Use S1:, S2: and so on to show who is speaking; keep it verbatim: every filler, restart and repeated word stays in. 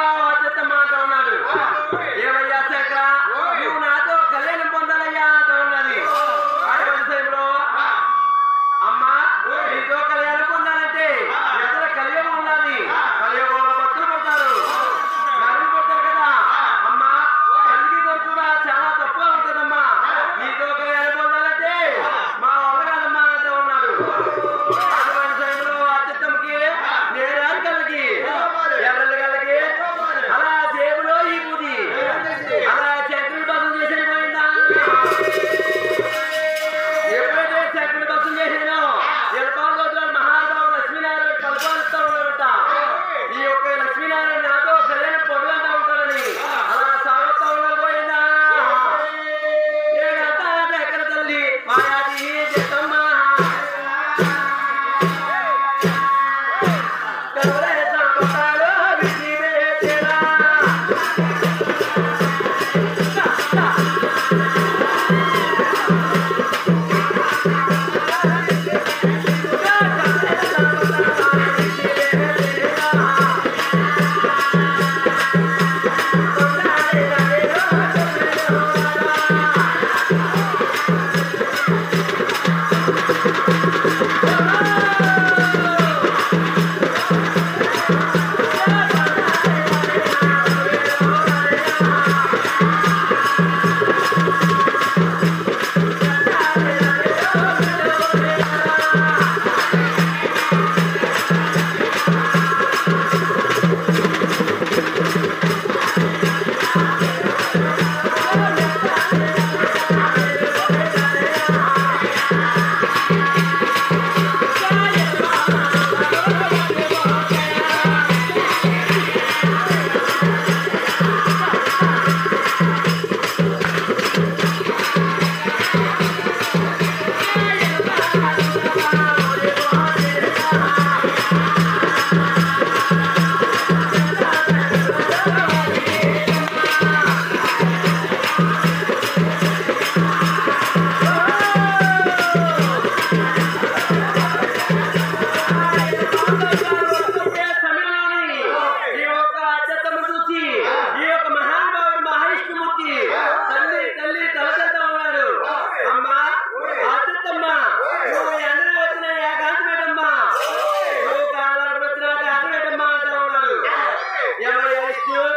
S1: అచ్చత్తమ్మ అంటూ ఉన్నాడు. ఏమయ్యా శంకర నువ్వు నాతో కళ్యాణం పొందాలయ్యా అంటూ ఉన్నది. అటువంటి సమయంలో అమ్మా నీతో కళ్యాణం పొందాలంటే ఎక్కడ కలియుగం ఉన్నది. కలియుగంలో భక్తులు పుడతారు, నరులు పుడతారు కదా అమ్మా. తల్లికి కొడుకు కూడా చాలా తక్కువ ఉంటుందమ్మా. నీతో కళ్యాణం పొందాలంటే మా వల్ల కాదమ్మా అంటూ ఉన్నాడు. అటువంటి సమయంలో అచ్చత్తమ్మకి నేరాలు కలిగి ఎర్రలు కలిగి అలా జేబులో ఈ బూది అలా చక్రుడు బస్సు చేసి పోయిందా. ఎప్పుడైతే చక్రుడు బస్సు చేసినో ఎలపాల్లో మహానుభావు లక్ష్మీనారాయణ పలపాలుస్తా ఉన్నాడట. ఈ యొక్క లక్ష్మీనారాయణ నాతో కళ్యాణం పొడుగంటా ఉంటాడని అలా సాగుతా ఉన్నా పోయిందా. ఏడంతా ఎక్కడ తల్లి మాయాది చెత్తమ్మ ఎవరు